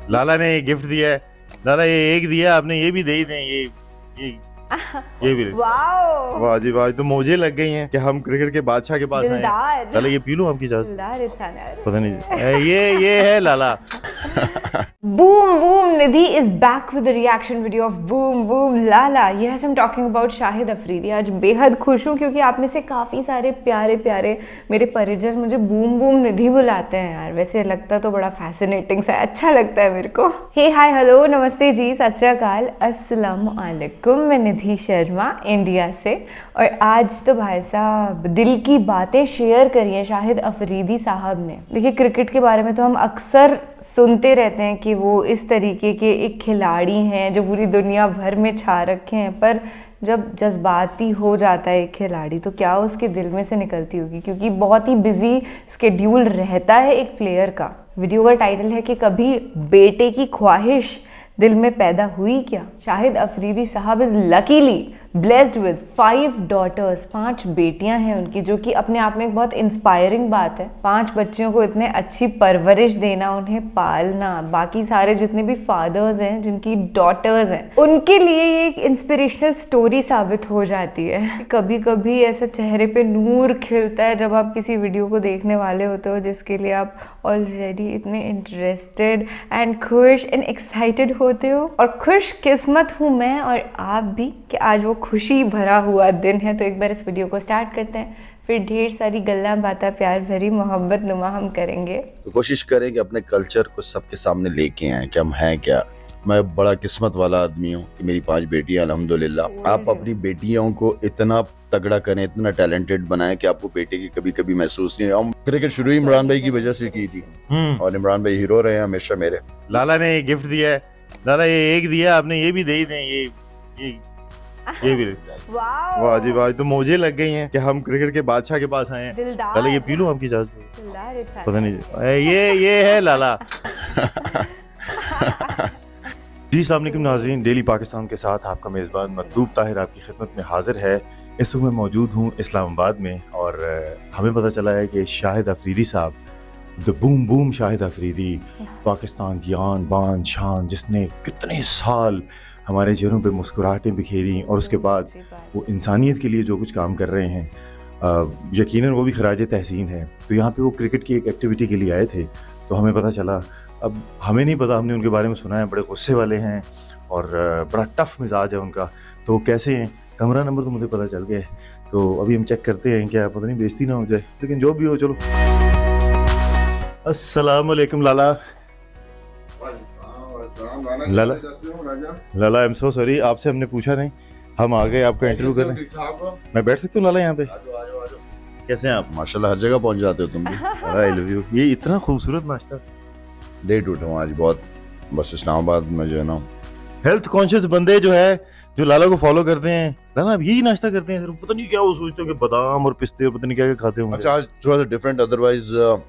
लाला ने गिफ्ट दिया है। लाला ये एक दिया आपने, ये भी दे ही दें। ये भी वाह जी वाह, तो मुझे लग गई हैं कि हम क्रिकेट के बादशाह के पास आए हैं। लाला ये पी लूं आपकी इजाजत? पता नहीं, ये है लाला। Boom Boom Nidhi is back with a reaction video of Boom Boom Lala. Yes, I'm talking about Shahid Afridi. आज बेहद खुश हूँ क्योंकि आप में से काफ़ी सारे प्यारे प्यारे मेरे परिजन मुझे बूम बूम निधि बुलाते हैं यार। वैसे लगता तो बड़ा फैसिनेटिंग सा, अच्छा लगता है मेरे को। हे हाय हेलो नमस्ते जी, सत श्री अकाल, अस्सलाम वालेकुम। मैं निधि शर्मा इंडिया से, और आज तो भाई साहब दिल की बातें शेयर करी है शाहिद अफरीदी साहब ने। देखिए, क्रिकेट के बारे में तो हम अक्सर सुनते रहते हैं कि वो इस तरीके के एक खिलाड़ी हैं जो पूरी दुनिया भर में छा रखे हैं, पर जब जज्बाती हो जाता है एक खिलाड़ी तो क्या उसके दिल में से निकलती होगी, क्योंकि बहुत ही बिजी स्केड्यूल रहता है एक प्लेयर का। वीडियो का टाइटल है कि कभी बेटे की ख्वाहिश दिल में पैदा हुई क्या। शाहिद अफरीदी साहब is luckily blessed with 5 daughters, 5 बेटियां हैं उनकी, जो कि अपने आप में एक बहुत इंस्पायरिंग बात है। 5 बच्चियों को इतने अच्छी परवरिश देना, उन्हें पालना, बाकी सारे जितने भी फादर्स हैं जिनकी डॉटर्स हैं उनके लिए ये एक इंस्पिरेशनल स्टोरी साबित हो जाती है। कभी कभी ऐसा चेहरे पे नूर खिलता है जब आप किसी वीडियो को देखने वाले होते हो जिसके लिए आप ऑलरेडी इतने इंटरेस्टेड एंड खुश एंड एक्साइटेड होते हो। और खुश किस्मत हूँ मैं और आप भी कि आज वो खुशी भरा हुआ दिन है। तो एक बार इस वीडियो को स्टार्ट करते हैं, फिर ढेर सारी गल्ला बातें प्यार भरी मोहब्बत नुमा हम करेंगे। तो कोशिश करें कि अपने कल्चर को सबके सामने लेके आए कि हम हैं क्या। मैं बड़ा किस्मत वाला आदमी हूँ कि मेरी 5 बेटियां अल्हम्दुलिल्लाह। आप अपनी बेटियों को इतना तगड़ा करें, इतना टैलेंटेड बनाएं कि आपको बेटे की कभी कभी महसूस नहीं। हम क्रिकेट शुरू ही इमरान भाई की वजह से की थी और इमरान भाई हीरो रहे हैं हमेशा मेरे। लाला ने गिफ्ट दिया है। लाला ये एक दिया आपने, ये भी दे ही दें। ये भी वाह जी वाह, तो मुझे लग गई हैं कि हम क्रिकेट के बादशाह के पास आए हैं। लाला ये पी लूं आपकी इजाजत? पता नहीं, ये है लाला। जी अस्सलाम वालेकुम नाज़रीन, डेली पाकिस्तान के साथ आपका मेज़बान मतलूब ताहिर आपकी खिदमत में हाजिर है। इस वक्त मैं मौजूद हूँ इस्लामाबाद में और हमें पता चला है कि शाहिद अफरीदी साहब, the boom boom Shahid Afridi, Pakistan की आन बान शान, जिसने कितने साल हमारे चेहरों पे मुस्कुराहटें बिखेरी और उसके बाद वो इंसानियत के लिए जो कुछ काम कर रहे हैं यकीनन वो भी खराज तहसीन है। तो यहाँ पे वो क्रिकेट की एक एक्टिविटी के लिए आए थे, तो हमें पता चला, अब हमें नहीं पता, हमने उनके बारे में सुना है बड़े गुस्से वाले हैं और बड़ा टफ मिजाज है उनका। तो वो कैसे हैं, कमरा नंबर तो मुझे पता चल गया है, तो अभी हम चेक करते हैं, क्या पता नहीं बेइज्जती ना हो जाए, लेकिन जो भी हो चलो। अस्सलाम वालेकुम लाला। लाला आई एम सो सॉरी, आपसे हमने पूछा नहीं, हम आ गए आपका इंटरव्यू करने। मैं बैठ सकता हूँ लाला यहाँ पे? कैसे हैं आप? माशाल्लाह हर जगह पहुंच जाते हो तुम भी। I love you. ये इतना खूबसूरत नाश्ता लेट उठा हूँ आज बहुत, बस इस्लामाबाद में जो है ना हेल्थ कॉन्शियस बंदे जो है जो लाला को फॉलो करते हैं, लाला आप यही नाश्ता करते हैं? पता नहीं क्या वो सोचते हो कि बादाम और पिस्ते और पता नहीं क्या क्या खाते होंगे। अच्छा आज थोड़ा सा डिफरेंट, अदरवाइज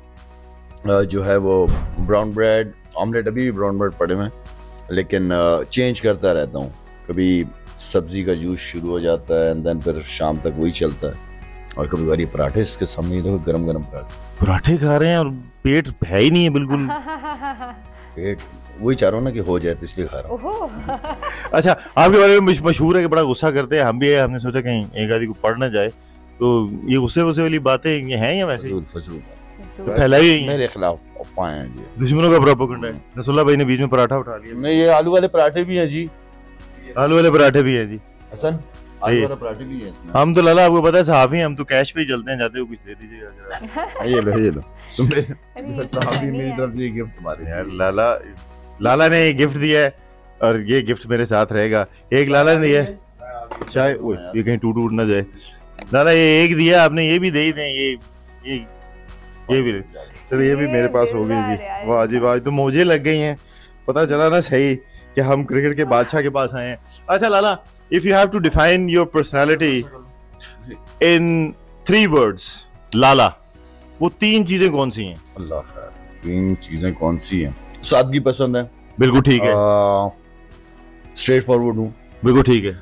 जो है वो ब्राउन ब्रेड ऑमलेट, अभी भी ब्राउन ब्रेड पड़े हुए, लेकिन चेंज करता रहता हूँ। कभी सब्जी का जूस शुरू हो जाता है एंड देन फिर शाम तक वही चलता है, और कभी बारी पराठे इसके सामने देखो, गरम गरम पराठे खा रहे हैं और पेट है ही नहीं है बिल्कुल। पेट वही चाह रहा हूँ ना कि हो जाए, तो इसलिए खा रहा हूँ। अच्छा, आपके बारे में मशहूर है कि बड़ा गुस्सा करते हैं, हम भी है, हमने सोचा कहीं एक आदमी को पढ़ ना जाए, तो ये गुस्से वुस्से वाली बातें ये हैं या वैसे फजूल तो फैलाई हुई मेरे खिलाफ अफवाहें हैं जी, दुश्मनों का प्रोपेगेंडा है। नसरुल्लाह भाई ने बीच में पराठा उठा लिया। नहीं, ये आलू वाले पराठे भी हैं जी, आलू वाले पराठे भी हैं जी। हसन आलू वाले पराठे भी हैं इसमें। हम तो लाला आपको पता है सहाफी, हम तो कैश पे ही चलते हैं, जाते हो कुछ दे दीजिएगा। ये लो तुमने सहाफी, मेरी तरफ से ये गिफ्ट तुम्हारे। यार लाला ने गिफ्ट दिया है और ये गिफ्ट मेरे साथ रहेगा। एक लाला ने दिया है, चाहे ये कहीं टूट ना जाए। लाला ये एक दिया आपने, ये भी दे ही दें। ये भी चलो, ये भी मेरे पास हो गई जी। वाह जी वाह, तो मुझे लग गई हैं, पता चला ना सही कि हम क्रिकेट के बादशाह के पास आए हैं। अच्छा Lala, if you have to define your personality in 3 words, Lala, वो 3 चीजें कौन सी हैं? अल्लाह खैर, 3 चीजें कौन सी हैं? सादगी पसंद है, बिल्कुल ठीक है। स्ट्रेट फॉरवर्ड हूँ, बिल्कुल ठीक है।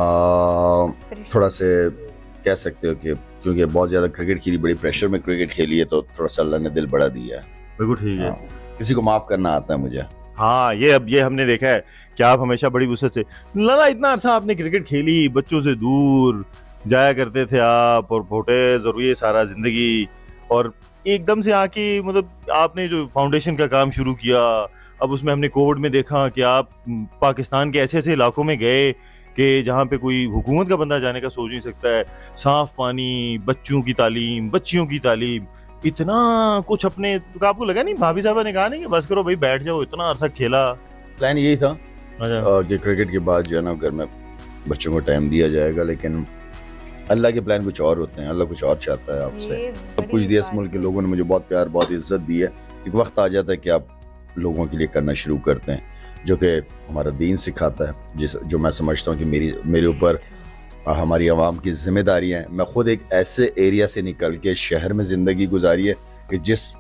थोड़ा से कह सकते हो कि क्योंकि बहुत ज्यादा क्रिकेट खेली, बड़ी प्रेशर में क्रिकेट खेली है, तो थोड़ा सा अल्लाह ने दिल बड़ा दिया है। बिल्कुल ठीक है। किसी को माफ करना आता है मुझे। हाँ, ये हमने देखा है कि आप हमेशा बड़ी वुसअत से लाला इतना अरसा आपने क्रिकेट खेली, बच्चों से दूर जाया करते थे आप और फोटेज और ये सारा जिंदगी, और एकदम से आके मतलब आपने जो फाउंडेशन का काम शुरू किया, अब उसमें हमने कोविड में देखा कि आप पाकिस्तान के ऐसे ऐसे इलाकों में गए कि जहाँ पे कोई हुकूमत का बंदा जाने का सोच नहीं सकता है, साफ पानी, बच्चों की तालीम, बच्चियों की तालीम, इतना कुछ अपने, तो आपको लगा नहीं भाभी साहब ने कहा नहीं कि बस करो भाई बैठ जाओ, इतना अरसा खेला? प्लान यही था अच्छा। कि क्रिकेट के बाद जो है ना घर में बच्चों को टाइम दिया जाएगा, लेकिन अल्लाह के प्लान कुछ और होते हैं, अल्लाह कुछ और चाहता है आपसे। सब कुछ दिया, इस मुल्क के लोगों ने मुझे बहुत प्यार बहुत इज्जत दी है। एक वक्त आ जाता है कि आप लोगों के लिए करना शुरू करते हैं जो कि हमारा दीन सिखाता है, जो मैं समझता हूँ कि मेरे ऊपर हमारी आवाम की जिम्मेदारी है। मैं खुद एक ऐसे एरिया से निकल के शहर में ज़िंदगी गुजारी है कि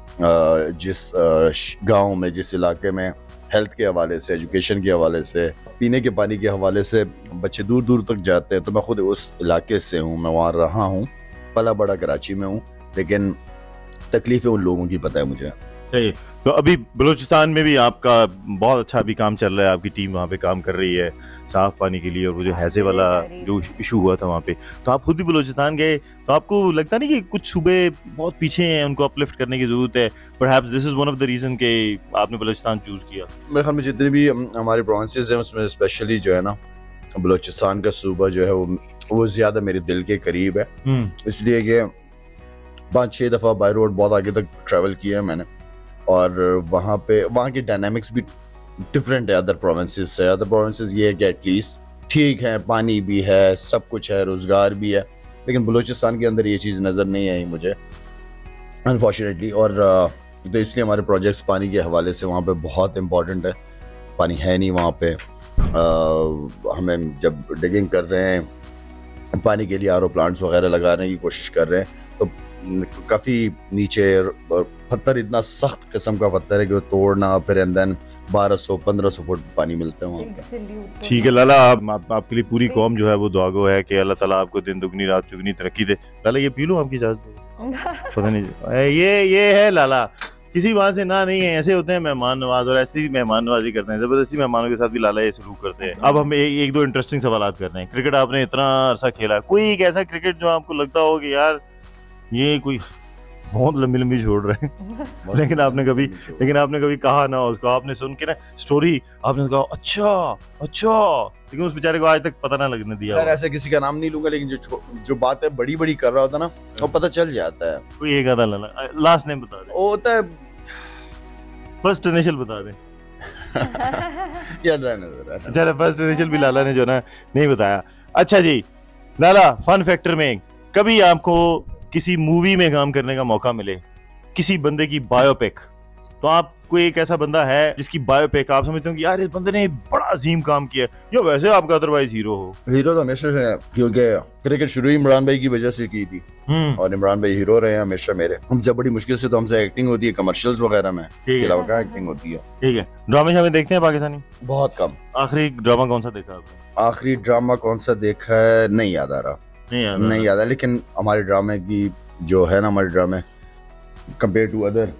जिस गांव में, जिस इलाके में हेल्थ के हवाले से, एजुकेशन के हवाले से, पीने के पानी के हवाले से बच्चे दूर दूर तक जाते हैं, तो मैं खुद उस इलाके से हूँ, मैं वहाँ रहा हूँ, पला बड़ा कराची में हूँ, लेकिन तकलीफ़ें उन लोगों की पता है मुझे। सही। तो अभी बलूचिस्तान में भी आपका बहुत अच्छा अभी काम चल रहा है, आपकी टीम वहाँ पे काम कर रही है साफ पानी के लिए, और वो जो हैजे वाला जो इशू हुआ था वहाँ पे, तो आप खुद भी बलूचिस्तान गए, तो आपको लगता नहीं कि कुछ सूबे बहुत पीछे हैं, उनको अपलिफ्ट करने की जरूरत है? Perhaps this is one of the reason कि आपने बलूचिस्तान चूज किया। मेरे ख्याल में जितने भी हमारे प्रोविंसेस हैं उसमें स्पेशली जो है ना बलूचिस्तान का सूबा जो है वो ज़्यादा मेरे दिल के करीब है, इसलिए कि 5-6 दफ़ा बाय रोड बहुत आगे तक ट्रैवल किया है मैंने, और वहाँ की डायनामिक्स भी डिफरेंट है अदर प्रोविंसेस से। अदर प्रोविंसेस ये है कि एटलीस्ट ठीक है, पानी भी है, सब कुछ है, रोज़गार भी है, लेकिन बलूचिस्तान के अंदर ये चीज़ नज़र नहीं आई मुझे अनफॉर्चुनेटली। और तो इसलिए हमारे प्रोजेक्ट्स पानी के हवाले से वहाँ पे बहुत इम्पोर्टेंट है। पानी है नहीं वहाँ पे, हमें जब डिगिंग कर रहे हैं पानी के लिए आरओ प्लांट्स वगैरह लगाने की कोशिश कर रहे हैं, तो काफ़ी नीचे पत्थर, इतना सख्त किस्म का पत्थर है कि वो तोड़ना, फिर एंड देन 1200-1500 फुट पानी मिलता है वहाँ पे। ठीक है लाला, आपके लिए पूरी कौम जो है वो दुआ गो है कि अल्लाह ताला आपको दिन दुगनी रात चुगनी तरक्की दे। लाला ये पी लूं आपकी इजाजत? पता नहीं, ये है लाला, किसी बात से ना नहीं है, ऐसे होते हैं मेहमान नवाज, और ऐसी मेहमान नवाजी करते हैं, जबरदस्ती मेहमानों के साथ भी लाला ये सलूक करते हैं। अब हम एक दो इंटरेस्टिंग सवाल कर रहे हैं। क्रिकेट आपने इतना अरसा खेला, कोई एक ऐसा क्रिकेट जो आपको लगता हो कि यार ये कोई बहुत लंबी लंबी छोड़ रहे हैं लेकिन आपने कभी कहा ना उसको, आपने सुन के ना स्टोरी आपने कहा अच्छा, लेकिन उस बेचारे को आज तक पता ना लगने दिया? यार ऐसे किसी का नाम नहीं लूंगा, लेकिन जो बात है बड़ी बड़ी कर रहा होता ना, वो पता चल जाता है। कोई एक आधा लास्ट नेम बता दे। वो होता है फर्स्ट इनिशियल बता दे। चलो फर्स्ट इनिशियल भी लाला ने जो ना नहीं बताया। अच्छा जी लाला, फन फैक्टर में कभी आपको किसी मूवी में काम करने का मौका मिले, किसी बंदे की बायोपिक, तो आपको एक ऐसा बंदा है जिसकी बायोपिक आप समझते हो कि यार इस बंदे ने बड़ा अजीम काम किया, या वैसे आपका अदरवाइज हीरो हो? हीरो तो हमेशा है, क्योंकि क्रिकेट शुरू ही इमरान भाई की वजह से की थी, और इमरान भाई हीरो रहे हैं हमेशा मेरे। हमसे बड़ी मुश्किल से तो हमसे एक्टिंग होती है कमर्शियल्स वगैरह में, इसके अलावा क्या एक्टिंग होती है। ठीक है, ड्रामे शामे देखते हैं पाकिस्तानी? बहुत कम। आखिरी ड्रामा कौन सा देखा आपने? आखिरी ड्रामा कौन सा देखा है नहीं याद आ रहा, नहीं याद है, लेकिन हमारे ड्रामे की जो है ना, हमारे ड्रामे कंपेयर टू अदर,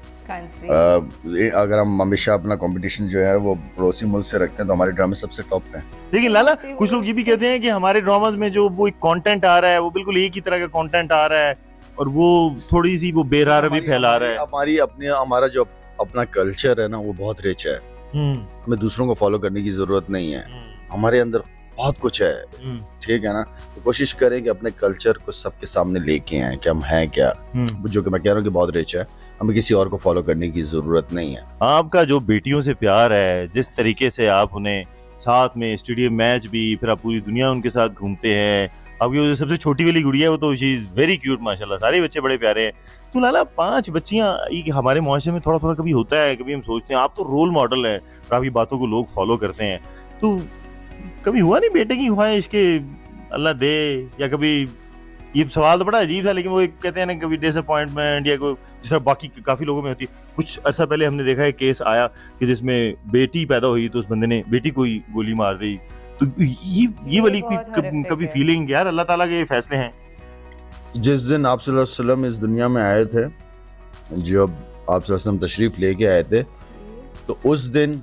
अगर हम हमेशा अपना कंपटीशन जो है वो पड़ोसी मुल्क से रखते हैं, तो हमारे ड्रामे सबसे टॉप पे। लेकिन लाला कुछ लोग ये भी कहते हैं कि हमारे ड्रामास में जो वो कंटेंट आ रहा है वो बिल्कुल एक ही तरह का कंटेंट आ रहा है, और वो थोड़ी सी वो बेरारवी फैला रहा है। हमारा जो अपना कल्चर है ना वो बहुत रिच है, हमें दूसरों को फॉलो करने की जरूरत नहीं है, हमारे अंदर बहुत कुछ है, ठीक है ना। तो कोशिश करें कि अपने कल्चर को सबके सामने लेके आए कि हम हैं क्या, जो कि मैं कह रहा हूँ कि बहुत रिच है, हमें किसी और को फॉलो करने की जरूरत नहीं है। आपका जो बेटियों से प्यार है, जिस तरीके से आप उन्हें साथ में स्टेडियम मैच भी, फिर आप पूरी दुनिया उनके साथ घूमते हैं, आपकी जो सबसे छोटी वाली गुड़िया है वो तो शी इज वेरी क्यूट माशाल्लाह, सारे बच्चे बड़े प्यारे हैं। तो लाला 5 बच्चियां, हमारे मुआशरे में थोड़ा थोड़ा कभी होता है, कभी हम सोचते हैं आप तो रोल मॉडल है और आपकी बातों को लोग फॉलो करते हैं, तो कभी हुआ नहीं बेटे की ख्वाहिश के अल्लाह दे, या कभी, ये सवाल तो बड़ा अजीब था, लेकिन वो कहते हैं ना कभी डिसअपॉइंटमेंट या कोई, जिस तरह बाकी काफी लोगों में होती है। कुछ अर्सा पहले हमने देखा है केस आया कि जिसमें बेटी पैदा हुई तो उस बंदे ने बेटी को ही गोली मार दी, तो ये वाली कभी फीलिंग, यार अल्लाह ताला के फैसले हैं। जिस दिन आप सल्लल्लाहु अलैहि वसल्लम इस दुनिया में आए थे, जब आप सल्लल्लाहु अलैहि वसल्लम तशरीफ लेके आए थे, तो उस दिन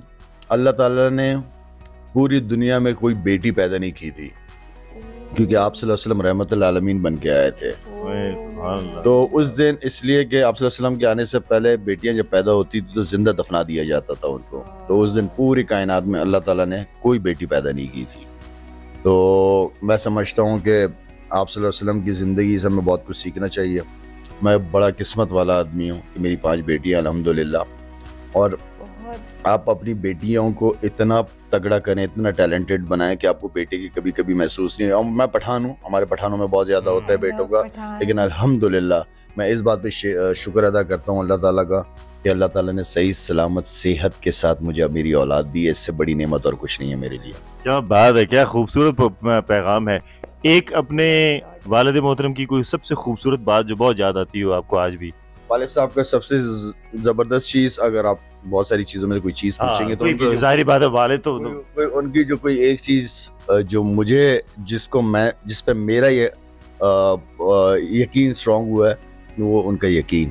अल्लाह ताला ने पूरी दुनिया में कोई बेटी पैदा नहीं की थी, क्योंकि आप सल्लल्लाहु अलैहि वसल्लम रहमतुल आलमीन बन के आए थे। तो उस दिन इसलिए कि आप सल्लल्लाहु अलैहि वसल्लम के आने से पहले बेटियां जब पैदा होती थी तो जिंदा दफना दिया जाता था उनको। तो उस दिन पूरी कायनात में अल्लाह ताला ने कोई बेटी पैदा नहीं की थी। तो मैं समझता हूँ कि आप सल्लल्लाहु अलैहि वसल्लम की ज़िंदगी से हमें बहुत कुछ सीखना चाहिए। मैं बड़ा किस्मत वाला आदमी हूँ कि मेरी 5 बेटियाँ अल्हम्दुलिल्लाह। और आप अपनी बेटियों को इतना तगड़ा करें, इतना टैलेंटेड बनाएं कि आपको बेटे की कभी कभी महसूस नहीं हो। मैं पठान हूँ, हमारे पठानों में बहुत ज़्यादा होता है बेटों का, लेकिन अल्हम्दुलिल्लाह मैं इस बात पे शुक्र अदा करता हूँ अल्लाह ताला का कि अल्लाह ताला ने सही सलामत सेहत के साथ मुझे मेरी औलाद दी है। इससे बड़ी नेमत और कुछ नहीं है मेरे लिए। क्या बात है, क्या खूबसूरत पैगाम है। एक अपने वालिद मोहतरम की कोई सबसे खूबसूरत बात जो बहुत याद आती हो आपको आज भी? वालिद साहब का सबसे जबरदस्त चीज, अगर आप बहुत सारी चीजों में कोई चीज पूछेंगे तो जाहिर बात है वालिद तो उनकी जो कोई एक चीज जो मुझे जिस पे मेरा ये यकीन स्ट्रांग हुआ है वो उनका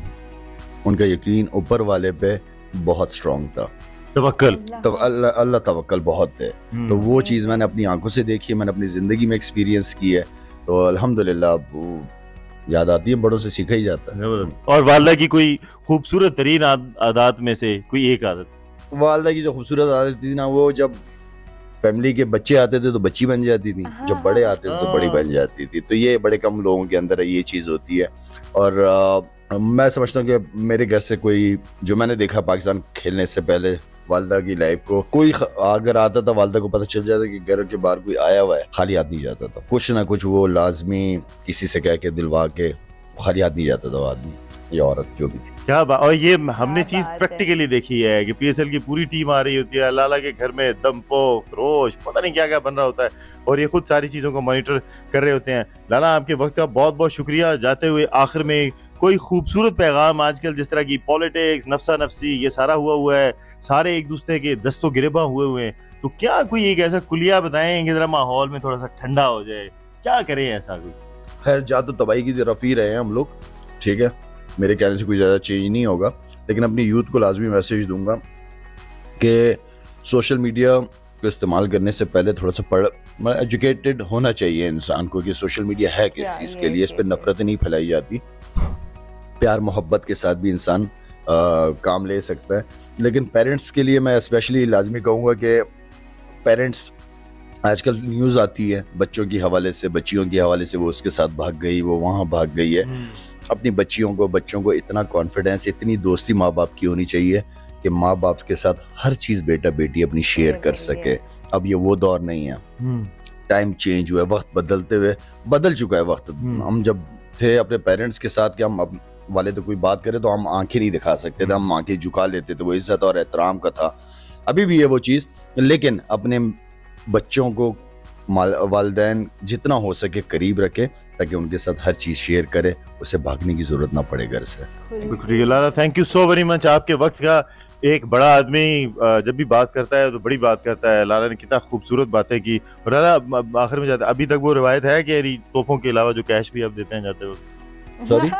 यकीन ऊपर वाले पे बहुत स्ट्रांग था। तवक्कल, तो अल्लाह तवक्कल बहुत है। तो वो चीज़ मैंने अपनी आंखों से देखी है, मैंने अपनी ज़िंदगी में एक्सपीरियंस की है। तो अल्हम्दुलिल्लाह याद आती है, बड़ों से सीखा ही जाता है। और वालदा की कोई खूबसूरत तरीन आदत में से कोई एक आदत? वालदा की जो खूबसूरत आदत थी ना, वो जब फैमिली के बच्चे आते थे तो बच्ची बन जाती थी, जब बड़े आते थे तो बड़ी बन जाती थी। तो ये बड़े कम लोगों के अंदर ये चीज़ होती है। और मैं समझता हूँ कि मेरे घर से कोई, जो मैंने देखा पाकिस्तान खेलने से पहले वालदा की लाइफ को, कोई अगर आता था वालदा को पता चल जाता कि घर के बाहर कोई आया हुआ है, खाली हाथ नहीं जाता था। कुछ ना कुछ वो लाजमी किसी से कह के दिलवा के खाली हाथ नहीं जाता था वो आदमी या औरत जो भी थी। क्या बात। और ये हमने चीज प्रैक्टिकली देखी है कि PSL की पूरी टीम आ रही होती है, लाला के घर में दमपोक, रोश, पता नहीं क्या क्या बन रहा होता है, और ये खुद सारी चीजों को मॉनिटर कर रहे होते हैं। लाला आपके वक्त का बहुत बहुत शुक्रिया। जाते हुए आखिर में कोई खूबसूरत पैगाम, आजकल जिस तरह की पॉलिटिक्स, नफसा नफसी, ये सारा हुआ है, सारे एक दूसरे के दस्तों गिरबा हुए हैं, तो क्या कोई एक ऐसा कुलिया बताएं कि जरा माहौल में थोड़ा सा ठंडा हो जाए, क्या करें ऐसा कोई? खैर जा तो तबाही की तरफ ही रहे हैं हम लोग, ठीक है, मेरे कहने से कोई ज़्यादा चेंज नहीं होगा। लेकिन अपनी यूथ को लाजमी मैसेज दूंगा कि सोशल मीडिया को इस्तेमाल करने से पहले थोड़ा सा एजुकेटेड होना चाहिए इंसान को कि सोशल मीडिया है किस चीज़ के लिए। इस पर नफरत नहीं फैलाई जाती, प्यार मोहब्बत के साथ भी इंसान काम ले सकता है। लेकिन पेरेंट्स के लिए मैं स्पेशली लाजमी कहूँगा कि पेरेंट्स, आजकल न्यूज़ आती है बच्चों के हवाले से, बच्चियों के हवाले से, वो उसके साथ भाग गई, वो वहाँ भाग गई है। अपनी बच्चों को इतना कॉन्फिडेंस, इतनी दोस्ती माँ बाप की होनी चाहिए कि माँ बाप के साथ हर चीज़ बेटा बेटी अपनी शेयर कर सके। अब ये वो दौर नहीं है, टाइम चेंज हुआ है, वक्त बदल चुका है वक्त। हम जब थे अपने पेरेंट्स के साथ कि हम वाले तो कोई बात करे तो हम आंखें नहीं दिखा सकते थे, हम आंखें झुका लेते थे, वो इज्जत और एहतराम का था। अभी भी है वो चीज़, लेकिन अपने बच्चों को वालिदैन जितना हो सके करीब रखे ताकि उनके साथ हर चीज़ शेयर करे, उसे भागने की जरूरत ना पड़े घर से। Lala thank you so very much आपके वक्त का। एक बड़ा आदमी जब भी बात करता है तो बड़ी बात करता है। लाला ने कितना खूबसूरत बातें की। और लाला आखिर में जाते, अभी तक वो रिवायत है कि तोहफों के अलावा जो कैश भी आप देते हैं जाते वक्त? सॉरी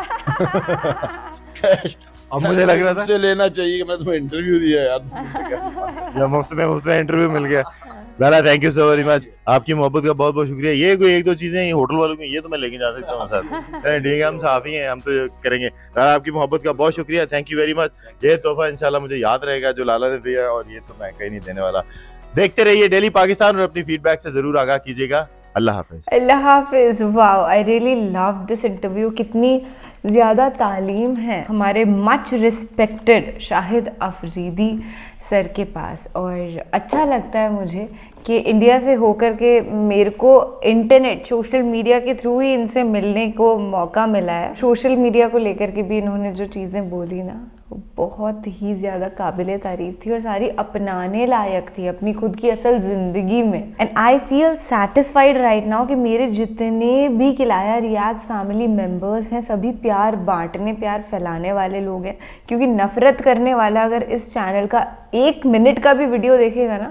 कैश अब मुझे लग रहा था से लेना चाहिए, मैं तुम्हें इंटरव्यू दिया यार, मुफ्त में इंटरव्यू मिल गया। Lala thank you so very much, आपकी मोहब्बत का बहुत बहुत शुक्रिया। ये कोई एक दो चीजें होटल वालों की, ये तो मैं लेके जा सकता हूँ साथ, ठीक है, हम साफी हैं, हम तो करेंगे। लाला आपकी मोहब्बत का बहुत शुक्रिया, थैंक यू वेरी मच। ये तोहफा इंशाल्लाह मुझे याद रहेगा जो लाला ने दिया, और ये तो मैं कहीं नहीं देने वाला। देखते रहिए डेली पाकिस्तान और अपनी फीडबैक से जरूर आगाह कीजिएगा। अल्लाह हाफिज। अल्लाह हाफिज। Wow, I really love this interview. कितनी ज़्यादा तालीम है हमारे much respected Shahid Afridi sir के पास। और अच्छा लगता है मुझे कि इंडिया से होकर के मेरे को इंटरनेट, सोशल मीडिया के थ्रू ही इनसे मिलने को मौका मिला है। सोशल मीडिया को लेकर के भी इन्होंने जो चीज़ें बोली ना, वो बहुत ही ज़्यादा काबिल तारीफ़ थी और सारी अपनाने लायक थी अपनी खुद की असल ज़िंदगी में। And I feel satisfied right now कि मेरे जितने भी किलाया रियाज फैमिली मेम्बर्स हैं सभी प्यार बांटने, प्यार फैलाने वाले लोग हैं। क्योंकि नफ़रत करने वाला अगर इस चैनल का 1 मिनट का भी वीडियो देखेगा ना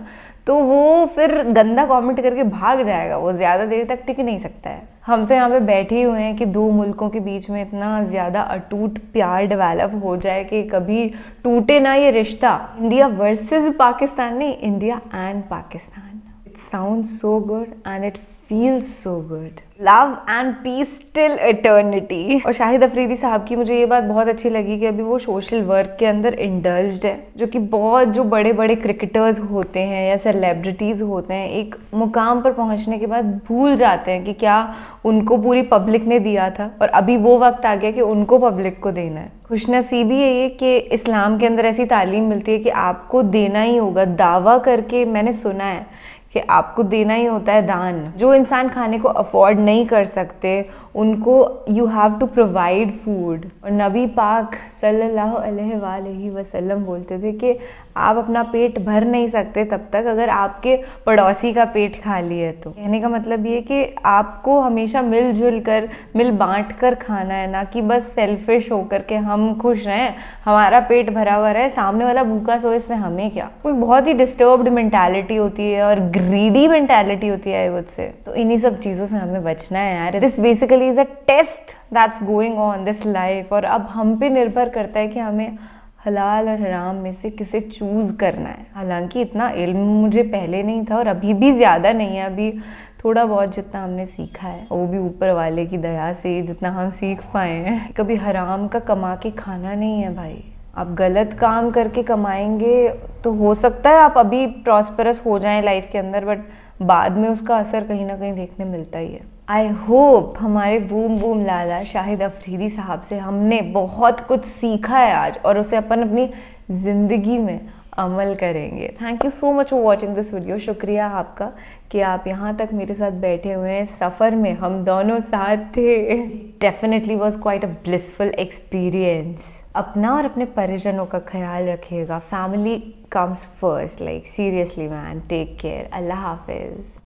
तो वो फिर गंदा कमेंट करके भाग जाएगा, वो ज़्यादा देर तक टिक नहीं सकता है। हम तो यहाँ पे बैठे ही हुए हैं कि दो मुल्कों के बीच में इतना ज़्यादा अटूट प्यार डेवलप हो जाए कि कभी टूटे ना ये रिश्ता। इंडिया वर्सेस पाकिस्तान नहीं, India and Pakistan. It sounds so good and it feels so good. Love and peace till eternity. और शाहिद अफरीदी साहब की मुझे ये बात बहुत अच्छी लगी कि अभी वो सोशल वर्क के अंदर इंडल्ज्ड है, जो कि बहुत जो बड़े बड़े क्रिकेटर्स होते हैं या सेलिब्रिटीज़ होते हैं एक मुकाम पर पहुंचने के बाद भूल जाते हैं कि क्या उनको पूरी पब्लिक ने दिया था और अभी वो वक्त आ गया कि उनको पब्लिक को देना है। खुशनसीबी है ये कि इस्लाम के अंदर ऐसी तालीम मिलती है कि आपको देना ही होगा। दावा करके मैंने सुना है कि आपको देना ही होता है दान। जो इंसान खाने को अफोर्ड नहीं कर सकते उनको you have to provide food. और नबी पाक सल्लल्लाहु अलैहि वसल्लम बोलते थे कि आप अपना पेट भर नहीं सकते तब तक अगर आपके पड़ोसी का पेट खाली है। तो कहने का मतलब ये कि आपको हमेशा मिलजुल कर मिल बांट कर खाना है, ना कि बस सेल्फिश होकर के हम खुश रहें, हमारा पेट भरा हुआ रहे, सामने वाला भूखा सोए, इससे हमें क्या। कोई बहुत ही डिस्टर्ब्ड मेंटालिटी होती है और ग्रीडी मेंटालिटी होती है मुझसे। तो इन्हीं सब चीज़ों से हमें बचना है यार। This basically is a test that's going on this life और अब हम पे निर्भर करता है कि हमें हलाल और हराम में से किसे चूज़ करना है। हालांकि इतना इल्म मुझे पहले नहीं था और अभी भी ज़्यादा नहीं है, अभी थोड़ा बहुत जितना हमने सीखा है वो भी ऊपर वाले की दया से जितना हम सीख पाए हैं। कभी हराम का कमा के खाना नहीं है भाई। आप गलत काम करके कमाएंगे तो हो सकता है आप अभी प्रॉस्परस हो जाएं लाइफ के अंदर, बट बाद में उसका असर कहीं ना कहीं देखने मिलता ही है। आई होप हमारे बूम बूम लाला शाहिद अफरीदी साहब से हमने बहुत कुछ सीखा है आज और उसे अपन अपनी ज़िंदगी में अमल करेंगे। Thank you so much for watching this video. शुक्रिया आपका कि आप यहाँ तक मेरे साथ बैठे हुए हैं। सफ़र में हम दोनों साथ थे। Definitely was quite a blissful experience. अपना और अपने परिजनों का ख्याल रखिएगा। Family comes first, like seriously man, take care. Allah हाफिज़।